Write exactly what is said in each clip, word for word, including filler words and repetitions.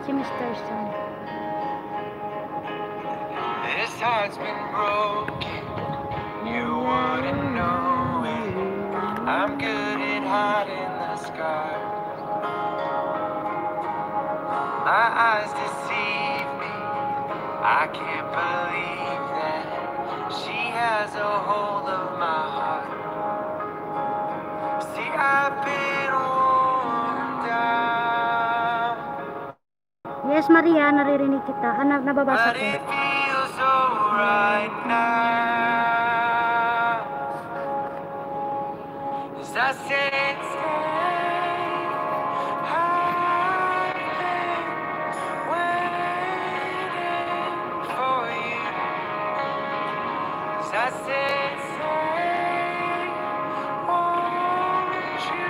Si Mister Sun. This heart's been broken, you wouldn't know it. I'm good at hiding the scars. My eyes deceive me, I can't believe that she has a hold of my heart. See, I've been worn down. Yes, Maria, naririnig kita. Ah, na- nababasa But ko. it feels alright now. As I said, stay, I've been waiting for you. As I said, stay, won't you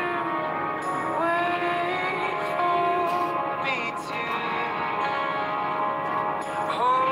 wait for me to hold?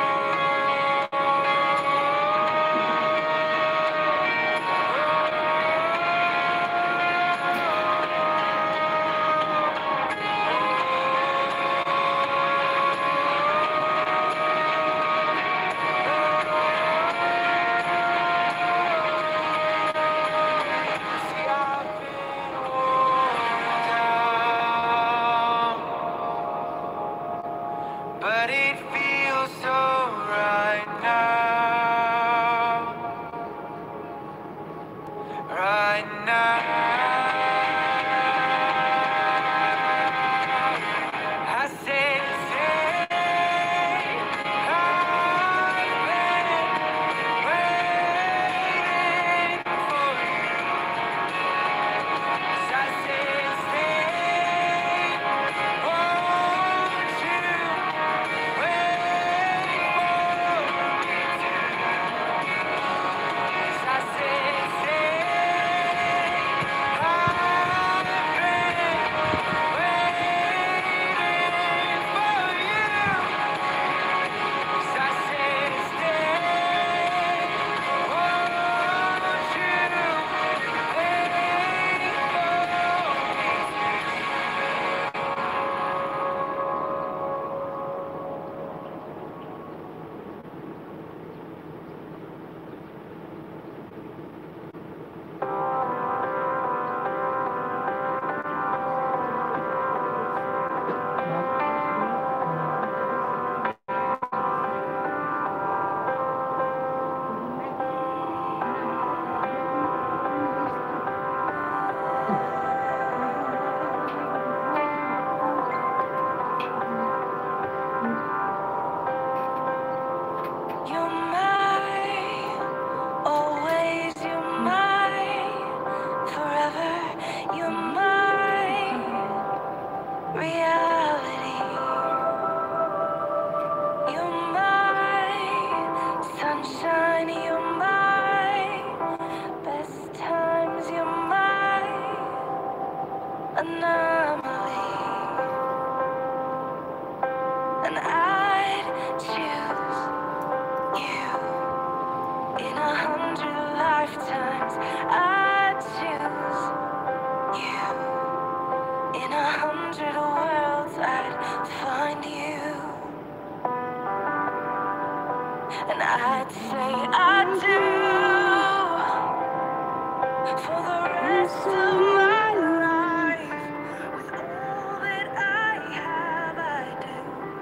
See, I've been worn down, but it feels so right now, right now. I said, stay, I've been waiting for you. As I said, stay, won't you wait for me to? As I said, stay, I've been waiting for you. As I said, stay, won't you wait You're mine, always you're mine, forever you're mine, reality. You're mine, sunshine, you're mine, best times you're mine, anomaly. And I'd choose you in a hundred lifetimes. I'd choose you in a hundred worlds. I'd find you, and I'd say I do for the rest of my life. With all that I have, I do,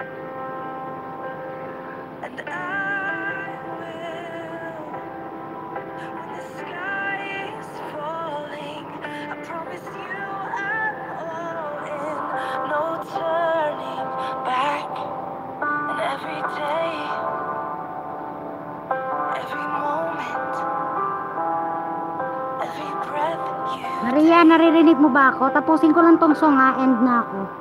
and I will. When the sky is falling, I promise you I'm all in. No turning back. And every day, every moment, every breath you Maria, naririnig mo ba ako? Tapusin ko lang tong song ha. End na ako.